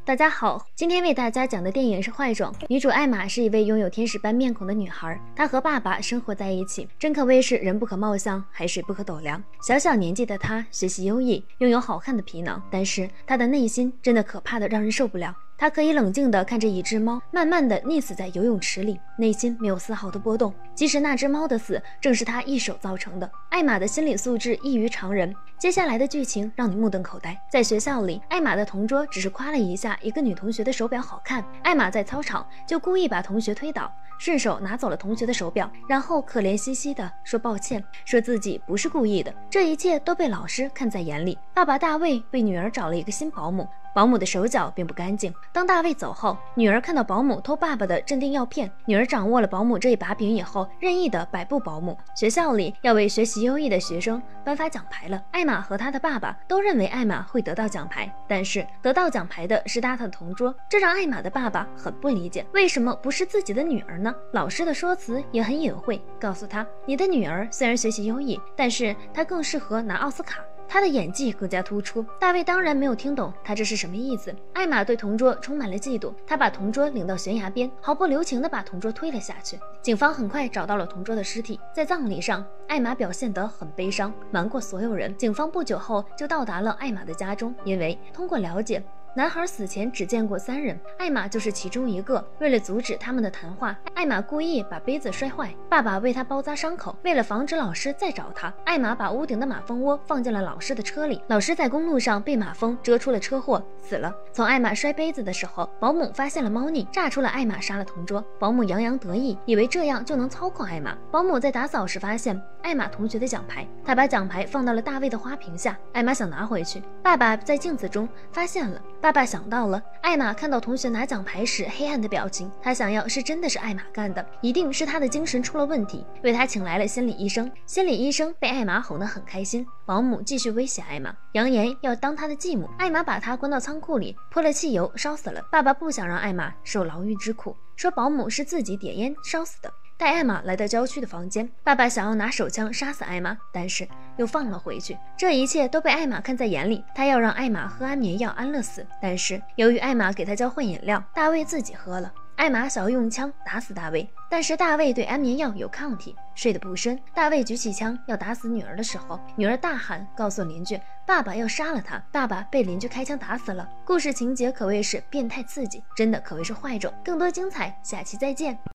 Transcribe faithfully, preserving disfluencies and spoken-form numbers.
大家好，今天为大家讲的电影是《坏种》，女主艾玛是一位拥有天使般面孔的女孩，她和爸爸生活在一起，真可谓是人不可貌相，海水不可斗量。小小年纪的她学习优异，拥有好看的皮囊，但是她的内心真的可怕的让人受不了。她可以冷静地看着一只猫慢慢地溺死在游泳池里，内心没有丝毫的波动，即使那只猫的死正是她一手造成的。艾玛的心理素质异于常人，接下来的剧情让你目瞪口呆。在学校里，艾玛的同桌只是夸了一下一个女同学的手表好看，艾玛在操场就故意把同学推倒，顺手拿走了同学的手表，然后可怜兮兮地说抱歉，说自己不是故意的。这一切都被老师看在眼里。爸爸大卫为女儿找了一个新保姆，保姆的手脚并不干净。当大卫走后，女儿看到保姆偷爸爸的镇定药片，女儿掌握了保姆这一把柄以后，任意的摆布保姆。学校里要为学习优异的学生颁发奖牌了，艾玛和她的爸爸都认为艾玛会得到奖牌，但是得到奖牌的是她的同桌，这让艾玛的爸爸很不理解，为什么不是自己的女儿呢？老师的说辞也很隐晦，告诉他，你的女儿虽然学习优异，但是她更适合拿奥斯卡，他的演技更加突出。大卫当然没有听懂他这是什么意思。艾玛对同桌充满了嫉妒，他把同桌领到悬崖边，毫不留情地把同桌推了下去。警方很快找到了同桌的尸体，在葬礼上，艾玛表现得很悲伤，瞒过所有人。警方不久后就到达了艾玛的家中，因为通过了解，男孩死前只见过三人，艾玛就是其中一个。为了阻止他们的谈话，艾玛故意把杯子摔坏，爸爸为她包扎伤口。为了防止老师再找她，艾玛把屋顶的马蜂窝放进了老师的车里。老师在公路上被马蜂蛰出了车祸，死了。从艾玛摔杯子的时候，保姆发现了猫腻，炸出了艾玛杀了同桌。保姆洋洋得意，以为这样就能操控艾玛。保姆在打扫时发现艾玛同学的奖牌，她把奖牌放到了大卫的花瓶下，艾玛想拿回去，爸爸在镜子中发现了。爸爸想到了艾玛看到同学拿奖牌时黑暗的表情，他想要是真的是艾玛干的，一定是她的精神出了问题，为她请来了心理医生。心理医生被艾玛哄得很开心。保姆继续威胁艾玛，扬言要当她的继母。艾玛把她关到仓库里，泼了汽油烧死了。爸爸不想让艾玛受牢狱之苦，说保姆是自己点烟烧死的。带艾玛来到郊区的房间，爸爸想要拿手枪杀死艾玛，但是又放了回去。这一切都被艾玛看在眼里，他要让艾玛喝安眠药安乐死，但是由于艾玛给他交换饮料，大卫自己喝了。艾玛想要用枪打死大卫，但是大卫对安眠药有抗体，睡得不深。大卫举起枪要打死女儿的时候，女儿大喊告诉邻居，爸爸要杀了他，爸爸被邻居开枪打死了。故事情节可谓是变态刺激，真的可谓是坏种。更多精彩，下期再见。